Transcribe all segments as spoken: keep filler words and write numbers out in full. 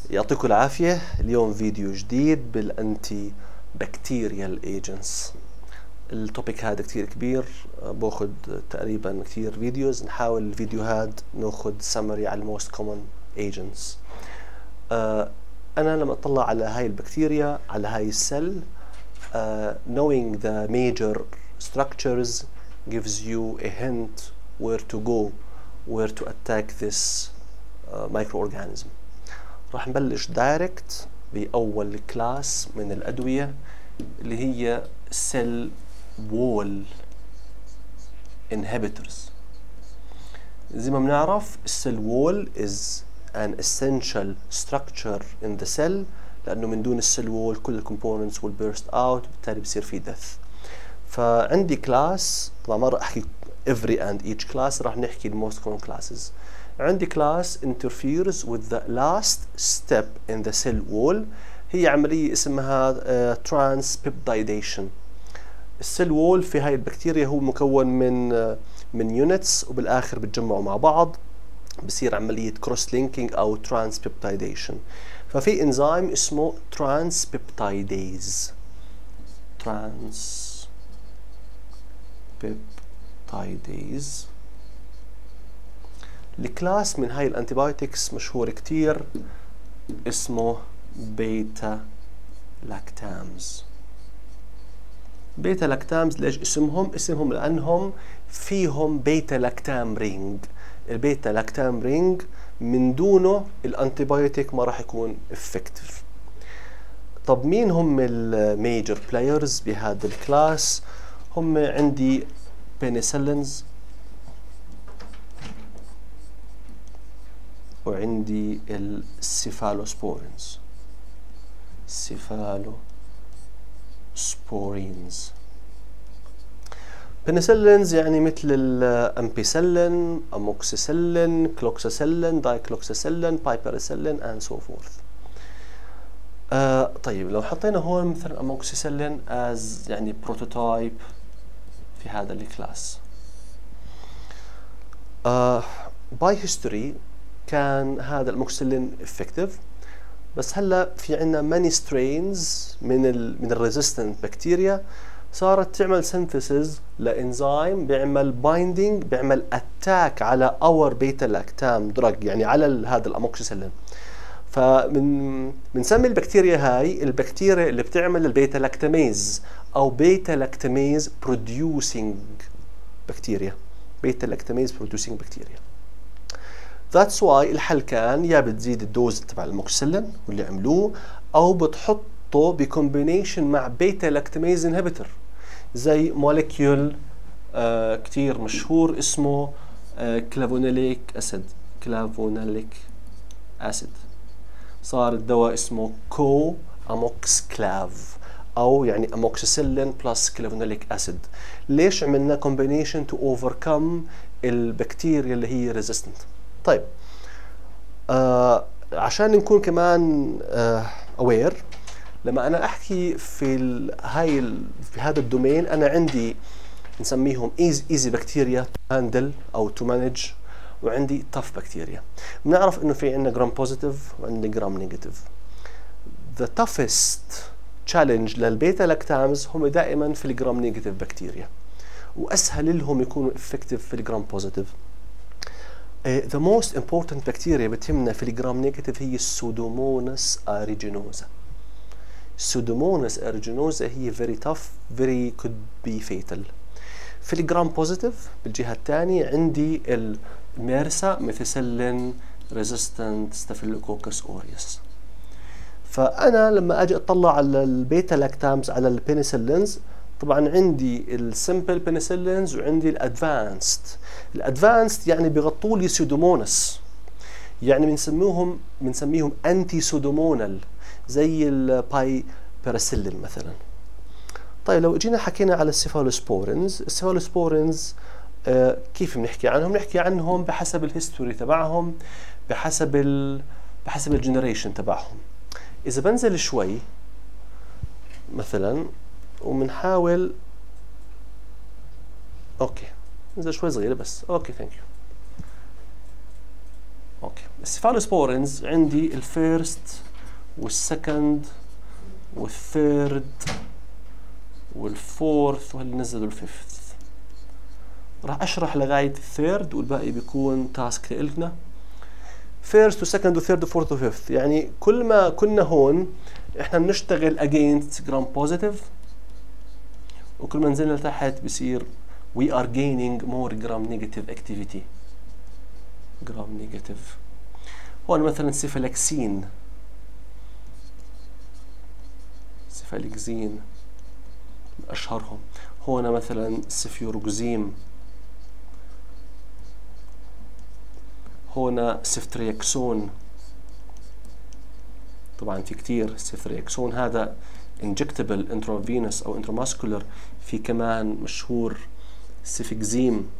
يعطيكم العافية. اليوم فيديو جديد بالأنتي بكتيريال ايجنتس. التوبيك هذا كتير كبير، باخد تقريبا كتير فيديوز. نحاول الفيديوهات ناخد سمري على الموست كومن ايجنتس. أنا لما أطلع على هاي البكتيريا، على هاي السل، uh, knowing the major structures gives you a hint where to go, where to attack this uh, microorganism. راح نبلش دايركت بأول كلاس من الأدوية اللي هي cell wall inhibitors. زي ما بنعرف cell wall is an essential structure in the cell، لأنه من دون السيل وول كل الكومبوننتس will burst out، وبالتالي بصير في death. فعندي كلاس، طبعا ما راح أحكي every and each class، راح نحكي ال most common classes. عندي كلاس interferes with the last step in the cell wall، هي عملية اسمها uh, transpeptidation. السيل وول في هاي البكتيريا هو مكون من uh, من يونتس، وبالآخر بتجمعوا مع بعض، بصير عملية cross linking أو transpeptidation. ففي انزيم اسمه transpeptidase. transpeptidase. الكلاس من هاي الانتيبيوتكس مشهور كتير اسمه بيتا لاكتامز. بيتا لاكتامز ليش اسمهم؟ اسمهم لأنهم فيهم بيتا لاكتام رينج. البيتا لاكتام رينج من دونه الانتيبيوتيك ما راح يكون افكتيف. طب مين هم الميجر بلايرز بهذا الكلاس؟ هم عندي بنسلينز، وعندي السيفالوسبورينز. سيفالوسبورينز بنسلينز يعني مثل الامبيسلين، اموكسيسلين، كلوكساسيلين، دايكلوكساسيلين، بايبرسلين and so forth. آه طيب لو حطينا هون مثلا اموكسيسلين as يعني بروتوتايب في هذا الكلاس. آه باي هيستوري كان هذا الاموكسيسلين effective، بس هلا في عندنا many strains من ال من الريزيستنت بكتيريا صارت تعمل سينثيسيس لانزيم بيعمل بايندينج، بيعمل اتاك على اور بيتا لاكتام دراج، يعني على هذا الاموكسيسلين. فمن بنسمي البكتيريا هاي البكتيريا اللي بتعمل البيتا لاكتاميز او بيتا لاكتاميز بروديوسينج بكتيريا. بيتا لاكتاميز بروديوسينج بكتيريا. ذاتس واي الحل كان يا بتزيد الدوز تبع الموكسيسلين واللي عملوه، او بتحط بكومبينيشن مع بيتا لاكتاميز انهبيتور، زي موليكيول آه كتير مشهور اسمه آه كلافونيليك اسيد. كلافونيليك اسيد صار الدواء اسمه كو اموكس كلاف، او يعني اموكسيسيلين بلس كلافونيليك اسيد. ليش عملنا كومبينيشن؟ تو اوفركم البكتيريا اللي هي ريزيستنت. طيب آه عشان نكون كمان اوير، آه لما انا احكي في هاي في هذا الدومين، انا عندي نسميهم ايزي ايزي بكتيريا هاندل او تو مانج، وعندي تف بكتيريا. بنعرف انه في عندنا جرام بوزيتيف وعندنا جرام نيجاتيف. the toughest challenge للبيتا لاكتامز هم دائما في الجرام نيجاتيف بكتيريا، واسهل لهم يكونوا افكتيف في الجرام بوزيتيف. uh, the most important بكتيريا بتهمنا في الجرام نيجاتيف هي السودوموناس اريجينوزا. السودوموناس اريجينوزا هي very tough, very could be fatal. في الجرام بوزيتيف بالجهة الثانية عندي الميرسا ميثيسيلين ريزيستنت ستافيلوكوكس اوريوس. فأنا لما أجي أطلع على البيتا لاكتامز على البنسلينز، طبعا عندي السمبل بنسلينز وعندي الادفانسد. الادفانسد يعني بيغطوا لي سودوموناس، يعني بنسميهم بنسميهم انتي سودومونال، زي الباي باراسيلين مثلا. طيب لو اجينا حكينا على السيفالوسبورينز، السيفالوسبورينز آه كيف بنحكي عنهم؟ بنحكي عنهم بحسب الهيستوري تبعهم، بحسب ال بحسب الجنريشن تبعهم. اذا بنزل شوي مثلا وبنحاول، اوكي ننزل شوي صغيره بس، اوكي ثانك يو. اوكي السيفالوسبورينز عندي الفيرست والسكند والثيرد والفورث وهل نزلوا الفيفث. راح اشرح لغايه الثيرد والباقي بيكون تاسك لنا. فيرست وسكند وثيرد وفورث وفيفث، يعني كل ما كنا هون احنا بنشتغل اجينست جرام بوزيتيف، وكل ما نزلنا لتحت بصير we are gaining more gram negative activity. gram negative. هون مثلا سيفالكسين، سيفالكزين اشهرهم. هون مثلا سيفيوروكزيم، هون سيفتريكسون. طبعا في كتير سيفتريكسون، هذا injectable intravenous او intramuscular. في كمان مشهور سيفكزيم،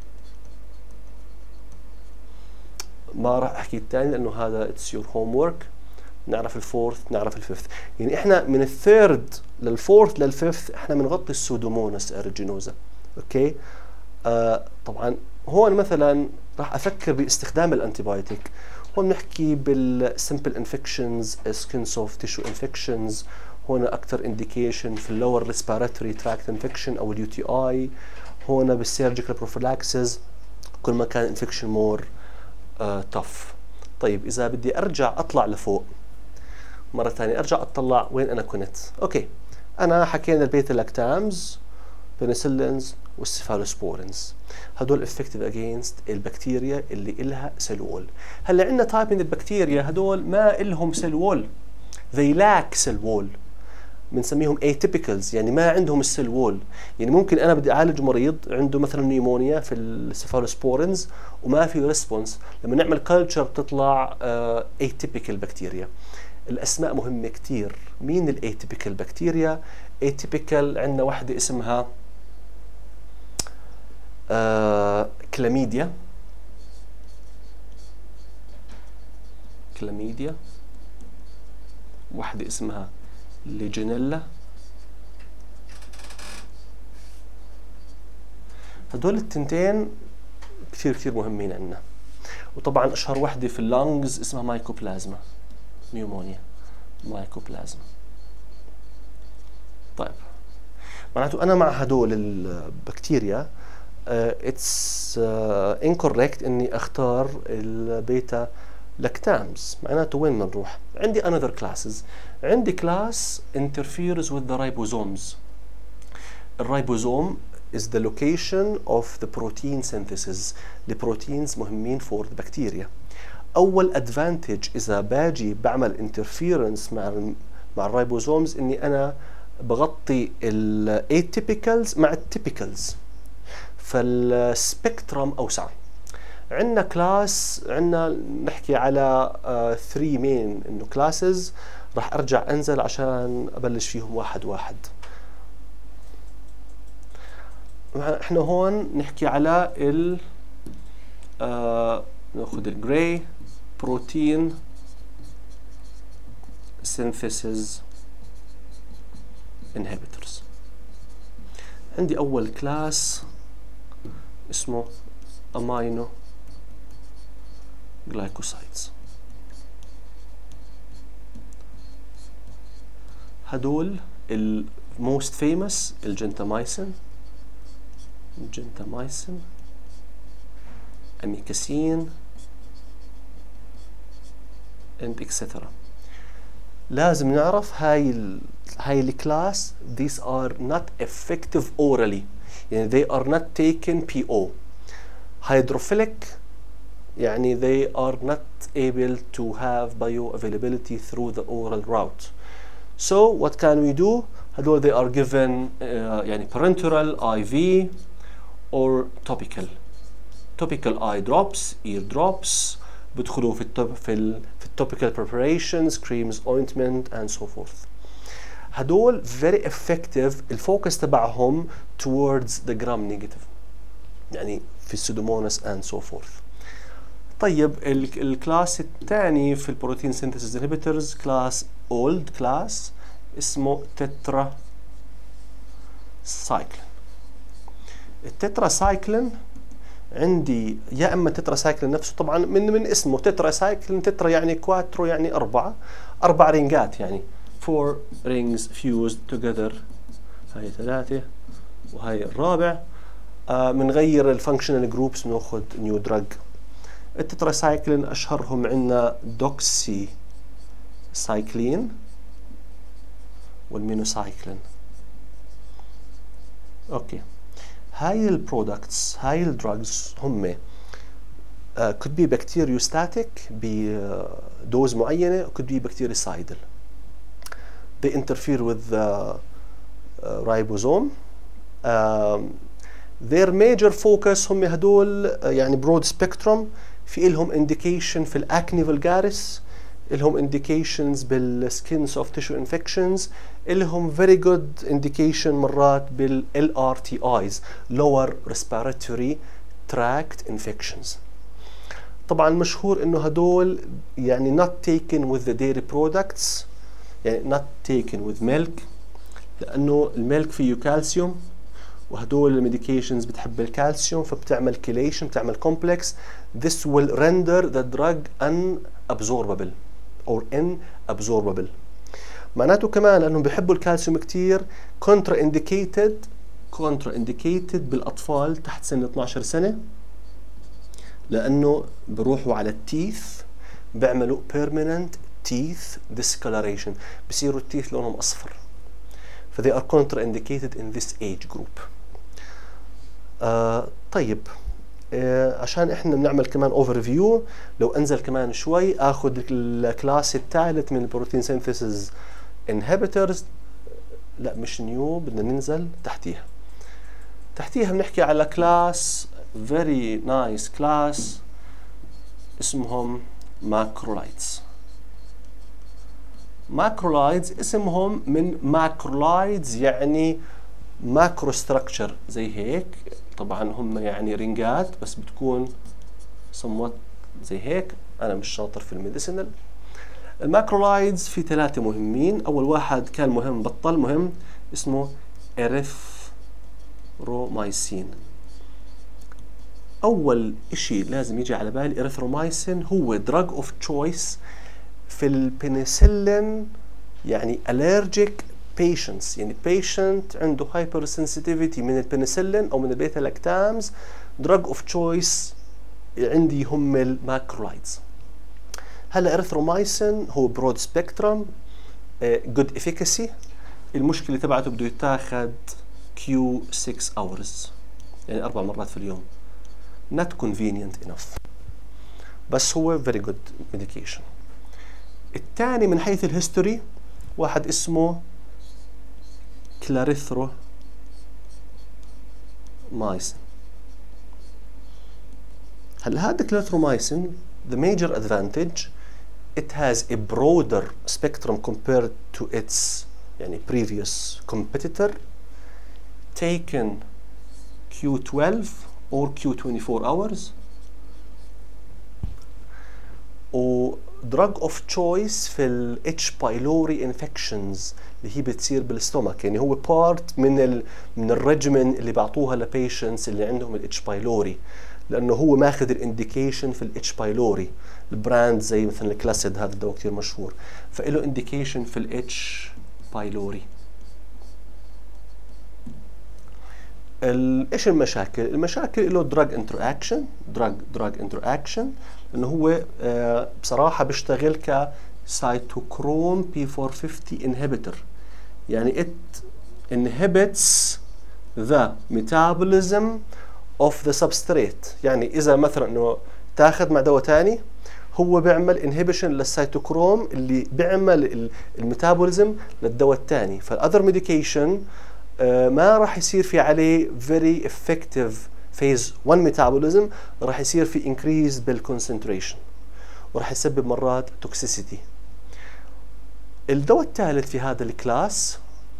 ما راح احكي الثاني لانه هذا it's your homework. نعرف الفورث، نعرف الفيفث. يعني احنا من الثيرد للفورث للفيفث احنا بنغطي السودوموناس اريجينوزا. اوكي. آه طبعا هون مثلا راح افكر باستخدام الانتيبيوتيك. هون بنحكي بالسمبل انفكشنز، سكين سوفت تيشو انفكشنز. هون اكثر انديكيشن في اللور ريسبيراتوري تراكت انفكشن او اليو تي اي. هون بالسيرجيكال بروفيلاكسز كل ما كان انفكشن مور تف. طيب اذا بدي ارجع اطلع لفوق مره ثانيه، ارجع اطلع وين انا كنت. اوكي، انا حكينا البيتا لاكتامز، بنسلينز والسيفالوسبورينز، هدول افكتيف اجينست البكتيريا اللي إلها سيل وول. هلا عندنا تايب من البكتيريا هدول ما إلهم سيل وول، they lack سيل وول، بنسميهم atypicals، يعني ما عندهم السيل وول. يعني ممكن انا بدي اعالج مريض عنده مثلا نيمونيا في السيفالوسبورينز وما في ريسبونس، لما نعمل كلتشر بتطلع آه atypical بكتيريا. الاسماء مهمه كثير. مين الايتيبيكال بكتيريا؟ atypical عندنا واحده اسمها آه كلاميديا، كلاميديا. واحده اسمها ليجينيلا. هدول التنتين كثير كثير مهمين عندنا. وطبعا اشهر وحده في اللانجز اسمها مايكوبلازما، نيومونيا مايكوبلازما. طيب معناته انا مع هدول البكتيريا اتس انكوركت اني اختار البيتا لاكتامز. معناته وين بنروح؟ عندي another classes. عندي class interferes with the ribosomes. الريبوزوم is the location of the protein synthesis. البروتينز مهمين for the bacteria. أول advantage إذا باجي بعمل interference مع مع الريبوزومز إني أنا بغطي ال atypicals مع الtypicals، فالسبكترم أوسع. عندنا كلاس، عندنا نحكي على ثري مين انه كلاسز، راح ارجع انزل عشان ابلش فيهم واحد واحد. احنا هون نحكي على ال آه ناخذ الجراي بروتين سينثيسيس انهبيتورز. عندي اول كلاس اسمه امينو جلايكوسايدز. هدول ال most famous الجنتاميسين، الجنتاميسين، اميكاسين and et cetera. لازم نعرف هاي ال هاي الكلاس these are not effective orally، يعني they are not taken بي أو. hydrophilic يعني they are not able to have bioavailability through the oral route. So what can we do? هدول they are given uh, يعني parenteral آي في or topical. Topical eye drops, ear drops، بدخلوا في التوب في ال في topical preparations, creams, ointment and so forth. هدول very effective. الفوكس تبعهم towards the gram negative، يعني في السودوموناس and so forth. طيب الكلاس الثاني في البروتين سينثيسيس انهبيتورز كلاس اولد كلاس اسمه تترا سايكلين. التترا سايكلين عندي يا اما تترا سايكلين نفسه، طبعا من من اسمه تترا سايكلين، تترا يعني كواترو يعني اربعه، اربع رينجات يعني four rings fused together، هاي ثلاثه وهاي الرابع. آه بنغير الفانكشنال جروبس بناخذ نيو دراج. التترا سايكلين اشهرهم عندنا دوكسي سايكلين والمينوسايكلين. اوكي، هاي البرودكتس هاي الدراجز هم uh, could be bacteriostatic بدوز معينه، could be bactericidal. they interfere with the uh, ribosome. um, their major focus هم هدول uh, يعني broad spectrum. في إلهم indication في الأكني vulgaris، إلهم indications بالskin soft tissue infections، إلهم very good indication مرات بال L R T Is lower respiratory tract infections. طبعا مشهور إنه هدول يعني not taken with the dairy products، يعني not taken with milk، لأنه الميلك فيه كالسيوم، وهدول الميديكيشنز بتحب الكالسيوم فبتعمل كيليشن، بتعمل كومبلكس. This will render the drug unabsorbable or inabsorbable. معناته كمان لأنهم بيحبوا الكالسيوم كتير contra indicated contra indicated بالأطفال تحت سن اثنعش سنة، لأنه بروحوا على التيث بيعملوا permanent teeth discoloration، بصيروا التيث لونهم أصفر. ف they are contraindicated in this age group. آه طيب، آه عشان احنا بنعمل كمان overview، لو انزل كمان شوي اخذ الكلاس الثالث من البروتين سينثيسيس inhibitors. لا مش نيو، بدنا ننزل تحتيها. تحتيها بنحكي على كلاس very nice class اسمهم macrolides. macrolides اسمهم من macrolides يعني ماكرو ستراكشر زي هيك. طبعا هم يعني رينجات بس بتكون somewhat زي هيك. انا مش شاطر في الميديسينال. الماكرولايدز في ثلاثة مهمين. اول واحد كان مهم بطل مهم اسمه اريثرومايسين. اول اشي لازم يجي على بالي اريثرومايسين هو دراج اوف تشويس في البنسلين، يعني allergic patients، يعني patient عنده hypersensitivity من البنسلين او من البيتا لاكتامز. drug of choice عندي هم الماكرولايدز. هلا اريثرومايسين هو برود سبيكترم، good efficacy. المشكله تبعته بده يتاخذ كيو ستة hours، يعني اربع مرات في اليوم. not convenient enough، بس هو very good medication. الثاني من حيث الهيستوري واحد اسمه كلاريثرومايسين. هلا هذا كلاريثرومايسين the major advantage it has a broader spectrum compared to its يعني previous competitor taken كيو twelve or كيو twenty-four hours، و drug of choice في ال H. pylori infections اللي هي بتصير بالستومك. يعني هو part من ال من الريجمن اللي بعطوها لبيشنتس اللي عندهم ال H. pylori، لانه هو ماخذ الانديكيشن في ال H. pylori. البراند زي مثلا الكلاسيد، هذا الدواء كثير مشهور، فله انديكيشن في ال H. pylori. ايش المشاكل؟ المشاكل له دراج انتراكشن، دراج دراج انتراكشن، انه هو آه بصراحه بيشتغل ك سيتوكروم بي four fifty inhibitor، يعني it inhibits the metabolism of the substrate. يعني اذا مثلا انه تاخذ مع دواء ثاني هو بيعمل inhibition للسيتوكروم اللي بيعمل الميتابوليزم للدواء الثاني. فالاذر ميديكيشن آه ما راح يصير في عليه very effective phase one metabolism، راح يصير في increase بالconcentration وراح يسبب مرات toxicity. الدواء الثالث في هذا الكلاس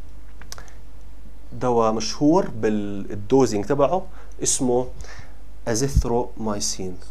دواء مشهور بالدوزينج تبعه اسمه ازيثرومايسين.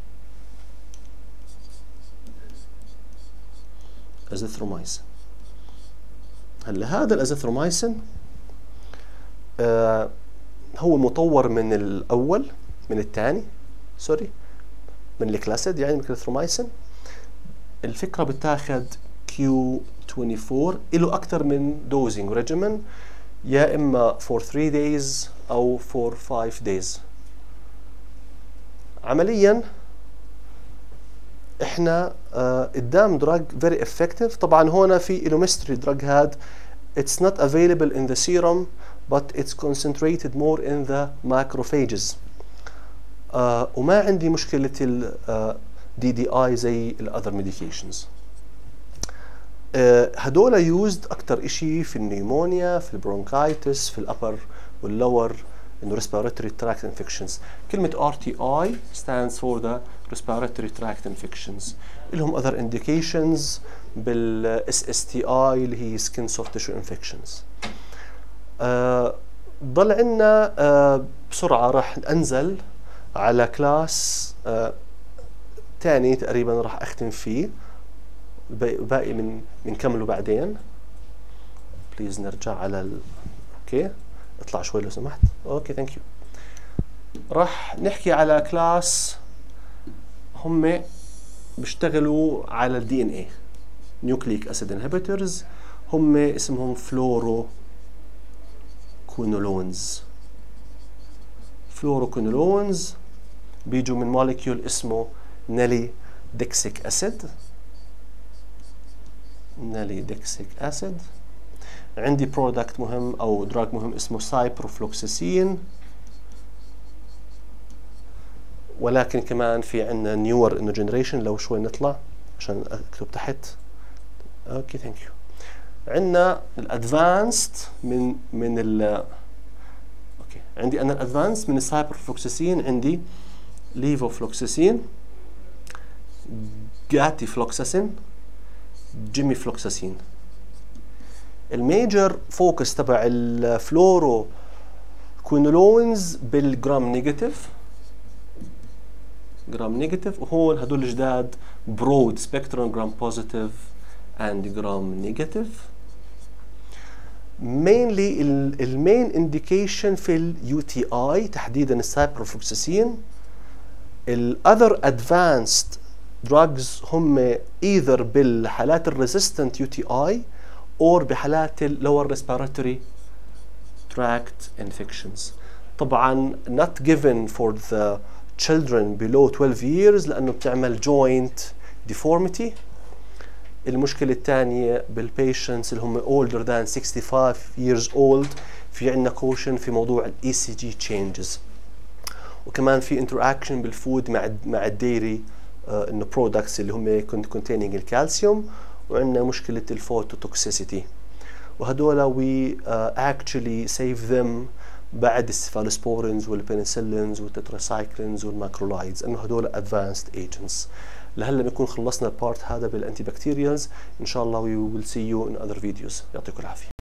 ازيثرومايسين هلا هذا الازيثرومايسين آه هو مطور من الاول، من الثاني سوري من الكلاسيد يعني من الكليثرومايسين. الفكرة بتاخد كيو أربعة وعشرين له أكثر من دوزنج ريجيمن، يا إما for three days أو for five days. عمليا احنا آه قدام دراج very effective. طبعا هون في له ميستري دراج هاد it's not available in the serum but it's concentrated more in the macrophages. آه وما عندي مشكلة ال آه دي دي اي زي ال other medications. آه هدول used أكتر إشي في النيمونيا، في البرونكايتس، في الأبر واللور إنه respiratory tract infections. كلمة آر تي آي stands for the respiratory tract infections. لهم other indications بال إس إس تي آي اللي هي skin soft tissue infections. آه ضل عنا آه بسرعة راح أنزل على كلاس آه تاني تقريبا راح أختم فيه، باقي من بنكمله بعدين. بليز نرجع على ال اوكي اطلع شوي لو سمحت. اوكي ثانك يو. راح نحكي على كلاس هم بيشتغلوا على الدي ان اي نيوكليك اسيد انهبيتورز، هم اسمهم فلورو كونولونز. فلورو كونولونز بيجوا من موليكيول اسمه نالي ديكسيك اسيد. نالي ديكسيك اسيد. عندي برودكت مهم او دراج مهم اسمه سايبروفلوكساسين، ولكن كمان في عندنا نيور انه جنريشن. لو شوي نطلع عشان اكتب تحت. اوكي ثانك يو. عندنا الادفانسد من من ال اوكي عندي انا الادفانسد من السايبروفلوكساسين، عندي ليفوفلوكساسين، جاتي فلوكساسين، جيمي فلوكساسين. الميجر فوكس تبع الفلورو كوينولونز بالجرام نيجاتيف، جرام نيجاتيف، وهون هدول الجداد برود سبيكترم جرام بوزيتيف اند جرام نيجاتيف. mainly المين انديكيشن في اليو تي اي تحديدا السايبروفلوكساسين. الاذر ادفانسد drugs هم either بالحالات الريزيستنت يو تي اي or بحالات lower respiratory tract infections. طبعا not given for the children below twelve years لأنه بتعمل joint deformity. المشكلة الثانية بالبيشنتس اللي هم older than sixty-five years old في عندنا caution في موضوع ال إي سي جي changes، وكمان في interaction بالفود مع مع الديري آه انه products اللي هم containing الكالسيوم، وعندنا مشكلة الفوتوتوكسيسيتي. وهدول we uh, actually save them بعد السيفالوسبورينز والبنسلينز والتتراسايكلينز والماكرولايدز، انه هدول advanced agents. لهلا بنكون خلصنا البارت هذا بالانتي بكتيريالز. ان شاء الله we will see you in other videos. يعطيكم العافية.